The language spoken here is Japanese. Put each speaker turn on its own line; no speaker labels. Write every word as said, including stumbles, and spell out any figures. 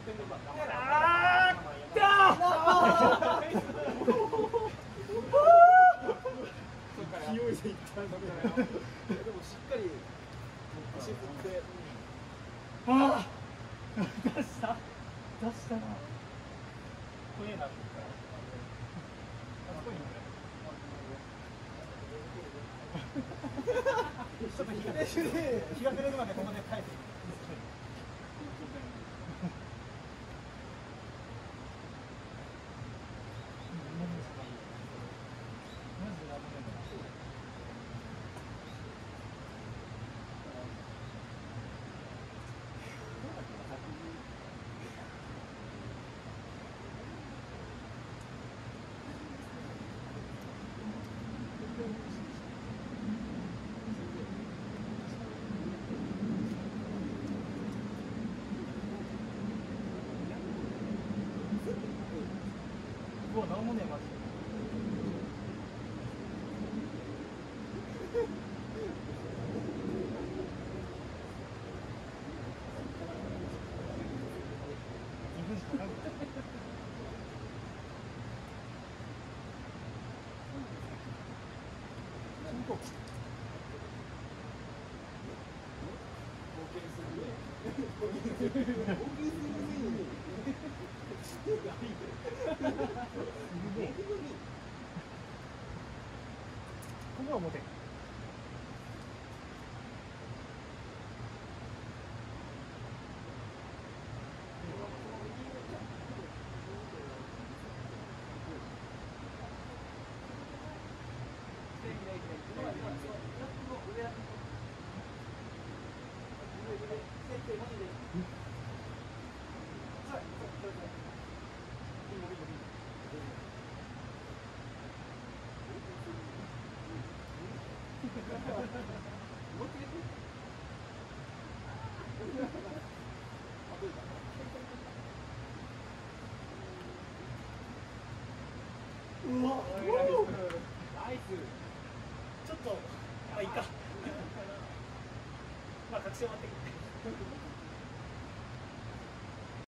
あーっと勢いでいったんだけど、でもしっかり足振って、ああ出した出したな。これな。あそこにちょっと日が日が暮れるまでここで帰って。もう何もねえマジで。にふんしかかかない。ここは表。うわ、ナイス。ちょっと、まあいいか。まあ確信終わってくる。